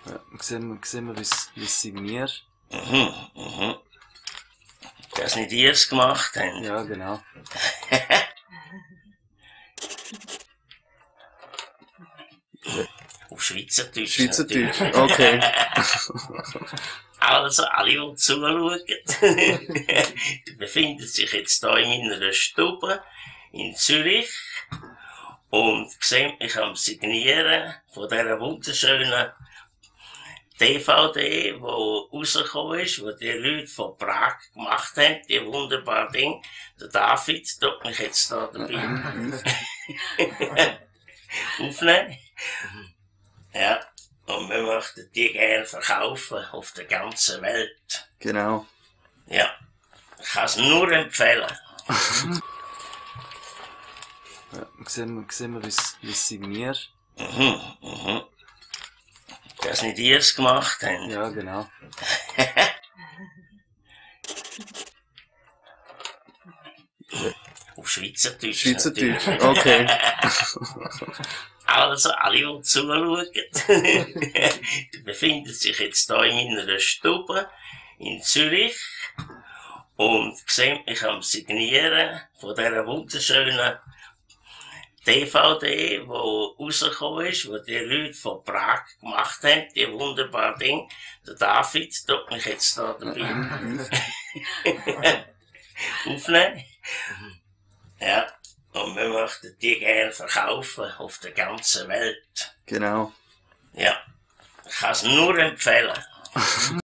Ja, sehen wir, wie es signiert. Dass nicht ihr es gemacht habt. Ja, genau. Auf Schweizerdeutsch. Schweizerdeutsch, natürlich. okay. Also, alle, die zuschauen, die befinden sich jetzt hier in meiner Stube in Zürich und sehen mich am Signieren von dieser wunderschönen DVD, die rausgekommen ist, die die Leute von Prag gemacht haben, die wunderbaren Dinge. Der David tut mich jetzt da dabei aufnehmen. Ja, und wir möchten die gerne verkaufen auf der ganzen Welt. Genau. Ja, ich kann es nur empfehlen. Ja, sehen wir, wie es signiert. Dass nicht ihr es gemacht habt. Ja, genau. Auf Schweizerdeutsch. Schweizerdeutsch, natürlich. okay. Also, alle, die zuschauen, die befinden sich jetzt hier in meiner Stube in Zürich und sehen mich am Signieren von dieser wunderschönen DVD, die rausgekommen ist, die die Leute von Prag gemacht haben, die wunderbaren Dinge. Der David tut mich jetzt da dabei aufnehmen. Ja, und wir möchten die gerne verkaufen auf der ganzen Welt. Genau. Ja, ich kann es nur empfehlen.